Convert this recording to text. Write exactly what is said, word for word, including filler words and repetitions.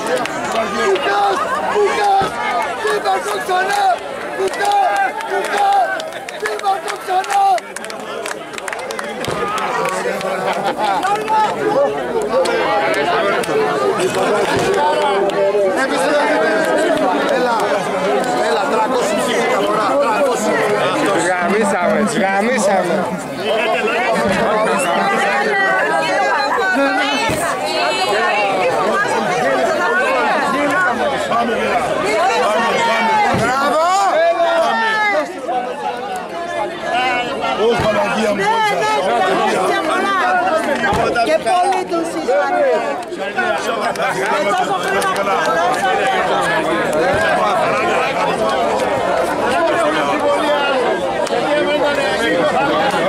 Κουκάς, Κουκάς, Δήμαρχο ξανά! Κουκάς, Κουκάς, Δήμαρχο ξανά! Έλα, έλα, τρακόσια ψήφικα φορά, τρακόσια. Τους γαμίσαμε, τους γαμίσαμε. Μπράβο! Και πολύ τους συγχαρητήρια. Με τόσο χρήμα που